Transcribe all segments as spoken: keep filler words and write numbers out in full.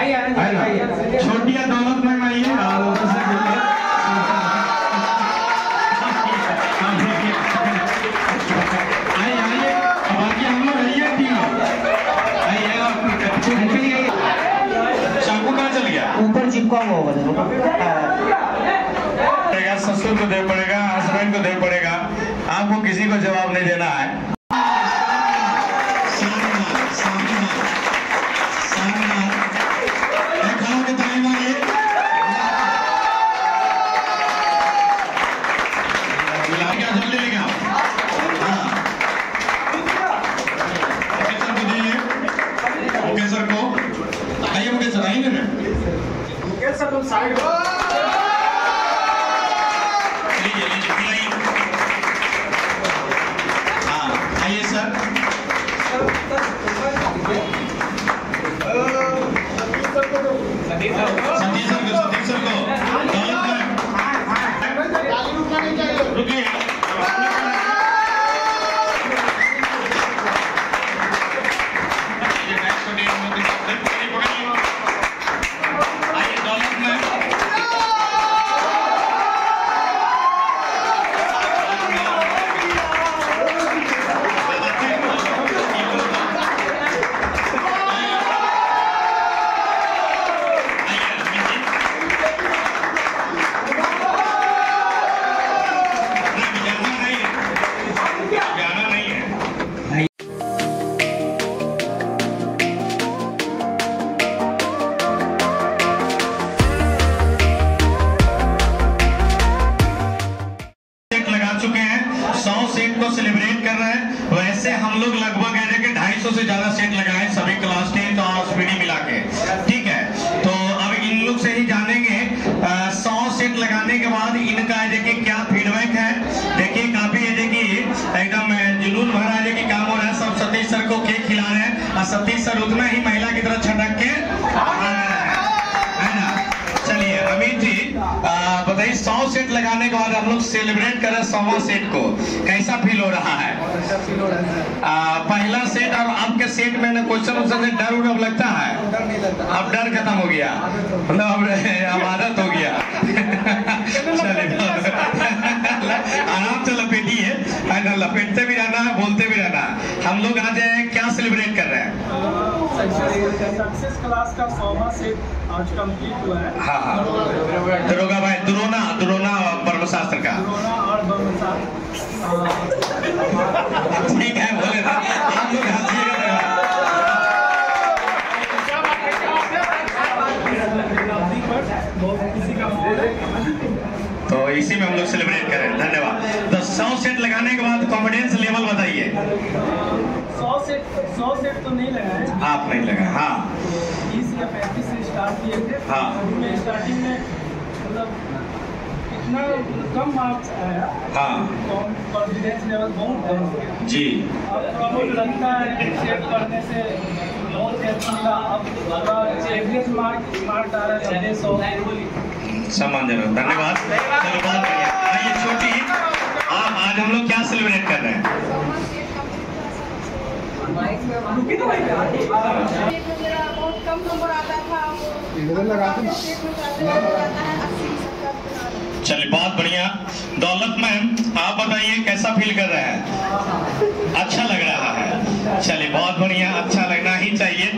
छोटिया दौलत में आइए ऊपर चिपका हुआ होगा, ससुर को दे पड़ेगा, हस्बैंड को दे पड़ेगा, आपको किसी को जवाब नहीं देना है। से ज्यादा सेट लगाए सभी क्लास टेन और स्पीडी मिला के, ठीक है। तो अब इन लोग से ही जानेंगे सौ सेट लगाने के बाद इनका देखिए क्या फीडबैक है। देखिए काफी है देखिए एकदम जुनून भरा है कि काम हो रहा है। सब सतीश सर को केक खिला रहे हैं और सतीश सर उतना ही महिला की तरह छटक के है ना। चलिए अमित जी बताइए, सौ सेट लगाने के बाद हम लोग सेलिब्रेट कर रहे हैं सौवां सेट को, कैसा फील हो रहा है? आ, पहला सेट और आपके सेट में ना क्वेश्चन वोश्चन से डर उड़ अब लगता है? अब डर खत्म हो गया, मतलब अब आदत हो गया। चलिए आराम से लपेटिए, लपेटते भी रहना है, बोलते भी रहना है। हम लोग आज क्या सेलिब्रेट कर रहे हैं? सक्सेस क्लास का सौवां सेट आज कंप्लीट हुआ है। हाँ हाँ, दरोगा भाई, दुरोना दुरोना ब्रह्मशास्त्र का, और ब्रह्मशास्त्र ठीक है, बोले ना आप लोग हंसिएगा। तो इसी में हम लोग सेलिब्रेट करें। धन्यवाद। तो सौ सेट लगाने के बाद कॉन्फिडेंस लेवल बताइए। सौ सेट सौ सेट तो नहीं लगाए आप? नहीं लगाए, हाँ। तीस या पैंतीस से स्टार्ट किए थे। हाँ, में स्टार्टिंग में मतलब इतना कम मार्क्स आया। हाँ, कॉन्फिडेंस लेवल बहुत है जी। अब प्रॉब्लम लगता है सेट करने से बहुत अच्छा मिला। अब एवरेज मार्क मार्क आ रहा है सौ। सम्मान जरूर, धन्यवाद। चलो बहुत बढ़िया। आइए छोटी, आप आज हम लोग क्या सेलिब्रेट कर रहे हैं? बहुत कम नंबर आता था, चलिए बहुत बढ़िया। दौलत मैम आप बताइए कैसा फील कर रहे हैं? अच्छा लग रहा है, चलिए बहुत बढ़िया, अच्छा लगना ही चाहिए।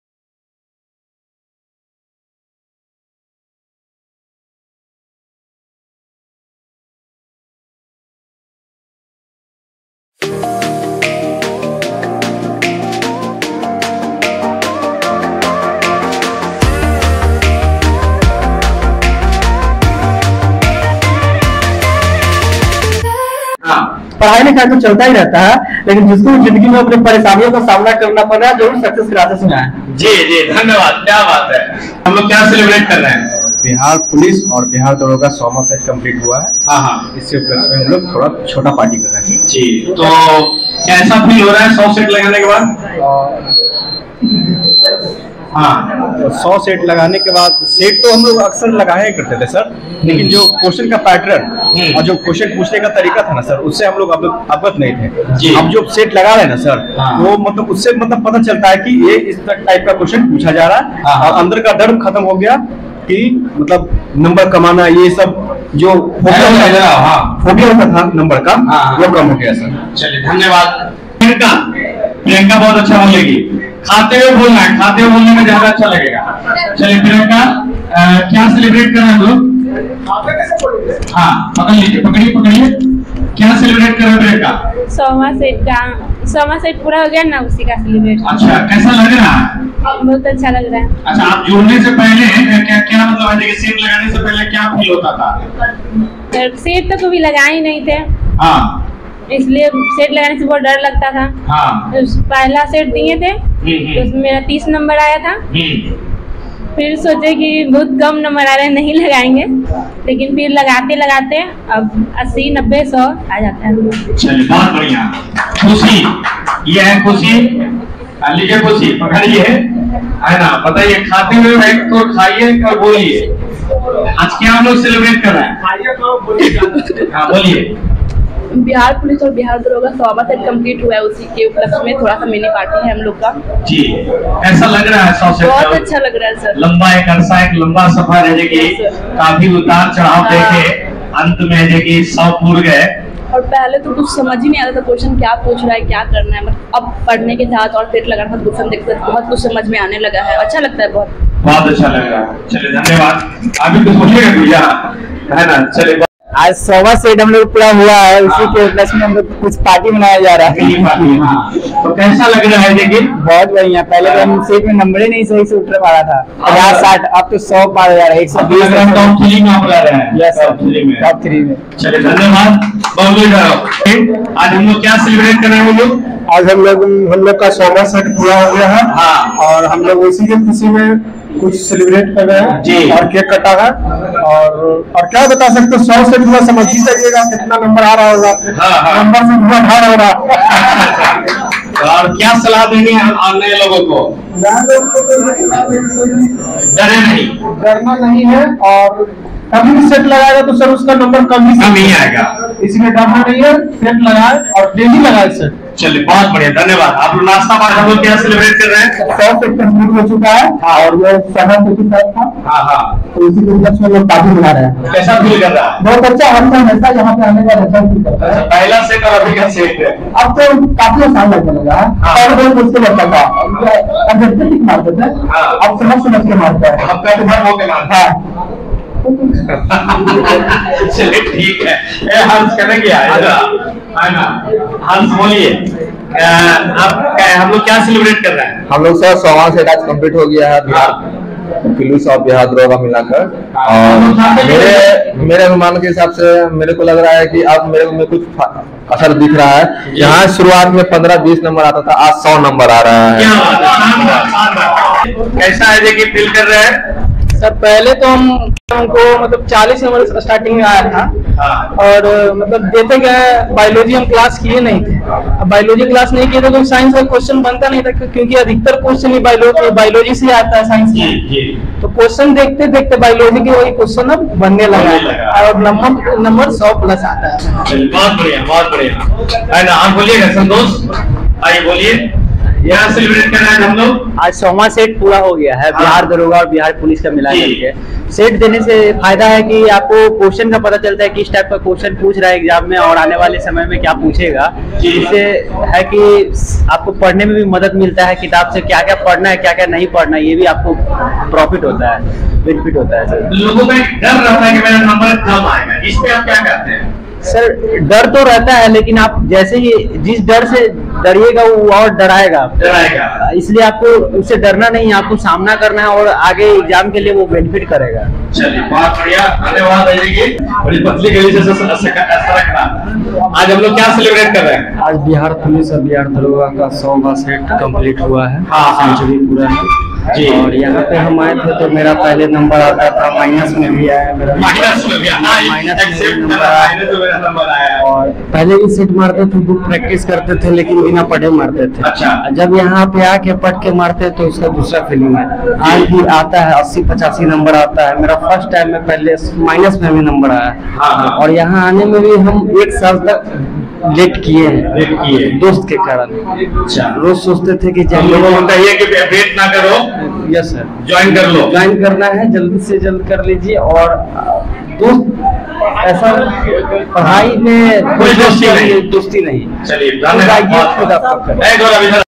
पढ़ाई लिखाई तो चलता ही रहता है, लेकिन जिसको जिंदगी में अपनी परेशानियों का सामना करना पड़ रहा है जरूर सक्सेस क्लासेस में है। जी जी धन्यवाद, क्या बात है। हम लोग क्या सेलिब्रेट कर रहे हैं? बिहार पुलिस और बिहार दरोगा सौवां सेट कंप्लीट हुआ है। हाँ हाँ, इससे उपलक्ष्य में हम लोग थोड़ा छोटा पार्टी कर रहे हैं। जी, तो कैसा फील हो रहा है सौ सेट लगाने के बाद? हाँ सौ सेट लगाने के बाद सेट तो हम लोग अक्सर लगाया ही करते थे सर, लेकिन जो क्वेश्चन का पैटर्न और जो क्वेश्चन पूछने का तरीका था ना सर, उससे हम लोग अवगत नहीं थे। अब जो सेट लगा रहे हैं ना सर, वो मतलब उससे मतलब पता चलता है कि ये इस टाइप का क्वेश्चन पूछा जा रहा है और अंदर का डर खत्म हो गया कि मतलब नंबर कमाना ये सब जो फोबिया होता था नंबर का, वो कम हो गया सर। चलिए धन्यवाद। प्रियंका प्रियंका बहुत अच्छा बोलेगी, खाते हुए बोलना है, खाते हुए बोलने में ज्यादा अच्छा लगेगा। चलिए प्रियंका, क्या सेलिब्रेट कर रहे हैं हम लोग? हाँ पकड़ लीजिए, पकड़िए पकड़िए, क्या सेलिब्रेट कर रहे हैं प्रियंका? सौवा सेट का सौवा सेट पूरा हो गया ना, उसी का सेलिब्रेट। अच्छा, कैसा लग रहा है? बहुत अच्छा लग रहा है। अच्छा, आप जुड़ने से पहले क्या क्या मतलब है कि सेट लगाने से पहले क्या फील होता था? सेट तो कभी लगाए ही नहीं थे, हाँ इसलिए सेट लगाने से बहुत डर लगता था। हाँ पहला सेट दिए थे तो उसमें मेरा तीस नंबर आया था, फिर सोचे कि बहुत कम नंबर आ रहे हैं, नहीं लगाएंगे, लेकिन फिर लगाते लगाते अब अस्सी नब्बे सौ आ जाता है। चलिए बहुत बढ़िया। खुशी, ये है खुशी, लीजिए खुशी, पकड़िए, है ना, बताइए, खाते हुए बैठ तो खाइए और बोलिए आज क्या हम लोग सेलिब्रेट कर रहे हैं? हाँ बोलिए। बिहार पुलिस और बिहार दरोगा सौवा सेट कंप्लीट हुआ है, उसी के उपलक्ष्य में थोड़ा सा मिनी पार्टी है हम लोग का। जी, ऐसा लग रहा है सौ सेट? बहुत अच्छा लग रहा है सर। लंबा एक अरसा, एक लंबा सफर है कि काफी उतार चढ़ाव देखे अंत में है कि सौ पूर गए। और पहले तो कुछ समझ ही नहीं आता था क्वेश्चन क्या पूछ रहा है, क्या करना है, मतलब अब पढ़ने के साथ और सेट लगाने के क्वेश्चन देखते बहुत कुछ समझ में आने लगा है, अच्छा लगता है, बहुत बहुत अच्छा लग रहा है। चलिए धन्यवाद। अभी कुछ बोलिएगा भैया, है ना? चलिए, आज सौवा सेट हम लोग पूरा हुआ है, उसी के उपलक्ष्य में हम लोग कुछ पार्टी मनाया जा रहा है। हाँ। तो कैसा लग रहा है? देखिए बहुत बढ़िया। पहले तो हम सेट में नंबर ही नहीं सही से उतर पा रहा था, पचास साठ, अब तो सौ पार जा रहा है, एक सौ बीस टॉप थ्री में आप रह रहे हैं। यस टॉप थ्री में टॉप थ्री में चलिए धन्यवाद। आज हम लोग क्या सेलिब्रेट कर रहे हैं? हम लोग आज हम लोग हम लोग का सौवा सेट पूरा हो गया है। हाँ। और हम लोग उसी की खुशी में कुछ सेलिब्रेट कर रहे हैं जी। और केक कटा है। और और क्या बता सकते हो, सौ से पूरा समझ ही जाइएगा कितना नंबर आ रहा होगा। हाँ, हाँ। नंबर से पूरा ढाल हो रहा। और क्या सलाह देंगे हम नए लोगों को? डरे नहीं, डरना नहीं है, और कभी भी सेट लगाएगा तो सर उसका नंबर कम ही कम ही आएगा, इसलिए डरना नहीं है। सेट लगाए और डेली लगाए सेट। चलिए बहुत बढ़िया, धन्यवाद। आप लोग नाश्ता बाद हम लोग क्या सेलिब्रेट कर रहे हैं? सौ सेट कंप्लीट हो चुका है और वो सेवन फिफ्टी फाइव था। हाँ हाँ, तो इसी के उपलक्ष्य में लोग पार्टी बना रहे हैं। कैसा फील कर रहा है? बहुत अच्छा, हम हमेशा यहाँ पे आने का अच्छा फील करता है। पहला सेट और अभी का सेट है, अब तो काफी आसान लगने लगा है। पहले बहुत मुश्किल लगता था, अब जब तक मारते थे, अब समझ समझ के मारता है। अब पैर भर होके मारता है। चलिए ठीक है, ए हंस करेंगे है ना? हंस बोलिए, आप हम लोग क्या सेलिब्रेट कर रहे हैं? हम लोग सर सौवा सेट आज कंप्लीट हो गया है बिहार पुलिस और बिहार दरोगा मिलाकर। और मेरे मेरे अनुमान के हिसाब से मेरे को लग रहा है कि अब मेरे में कुछ असर दिख रहा है। यहाँ शुरुआत में पंद्रह बीस नंबर आता था, आज सौ नंबर आ रहा है। कैसा है कि फील कर रहे हैं? सर पहले तो हम हमको मतलब चालीस नंबर स्टार्टिंग में आया था। हाँ। और मतलब देते गए, बायोलॉजी हम क्लास किए नहीं थे। अब बायोलॉजी क्लास नहीं किए थे तो साइंस का क्वेश्चन बनता नहीं था, क्योंकि अधिकतर क्वेश्चन ही बायोलॉजी बायोलॉजी से आता है साइंस में। तो क्वेश्चन देखते देखते बायोलॉजी के वही क्वेश्चन अब बनने लगा है और नंबर नंबर सौ प्लस आता है। बहुत बढ़िया, बहुत बढ़िया, है ना? आप बोलिएगा संतोष, आइए बोलिए। यहाँ सेलिब्रेट कर रहे हैं हम लोग। आज सौवा सेट पूरा हो गया है, बिहार दरोगा और बिहार पुलिस का मिला करके। सेट देने से फायदा है कि आपको क्वेश्चन का पता चलता है किस टाइप का क्वेश्चन पूछ रहा है एग्जाम में और आने वाले समय में क्या पूछेगा। इससे है कि आपको पढ़ने में भी मदद मिलता है, किताब से क्या क्या पढ़ना है क्या क्या नहीं पढ़ना है, ये भी आपको प्रॉफिट होता है, बेनिफिट होता है। सर लोगों का डर रहता है कि मेरा नंबर कम आएगा, इस पे आप क्या कहते हैं? सर डर तो रहता है, लेकिन आप जैसे ही जिस डर से डरिएगा वो और डराएगा डराएगा इसलिए आपको उससे डरना नहीं, आपको सामना करना है और आगे एग्जाम के लिए वो बेनिफिट करेगा। चलिए बहुत बढ़िया, धन्यवाद। बड़ी पतली गली से ऐसा रखना। आज हम लोग क्या सेलिब्रेट कर रहे हैं? आज बिहार पुलिस और बिहार दरोगा का सौवा सेट कंप्लीट हुआ है, हाँ, हाँ। सेंचुरी पूरा है। जी। और यहाँ पे हम आए थे तो मेरा पहले नंबर आता था, माइनस में भी आया मेरा, माइनस में भी आया, माइनस में एक्सेप्ट नंबर करा, आया। माइनस में मेरा नंबर आया। और पहले भी सेट मारते थे, बुक प्रैक्टिस करते थे लेकिन बिना पढ़े मारते थे। अच्छा। जब यहाँ पे आके पढ़ के मारते तो उसका दूसरा फीलिंग है। आज भी आता है अस्सी पचासी नंबर आता है। मेरा फर्स्ट टाइम में पहले माइनस में भी नंबर आया। हाँ, हाँ। और यहाँ आने में भी हम एक साल तक लेट किए हैं, लेट किए। दोस्त के कारण। अच्छा। रोज सोचते थे कि हम लोगों को कहिए कि वेट ना करो, यस सर, ज्वाइन कर लो। ज्वाइन करना है, जल्दी से जल्द कर लीजिए। और दोस्त ऐसा पढ़ाई में कोई दोस्ती नहीं। दोस्ती नहीं। चलिए खुद आइए, खुद धन्यवाद। आपको करें। एक और अभी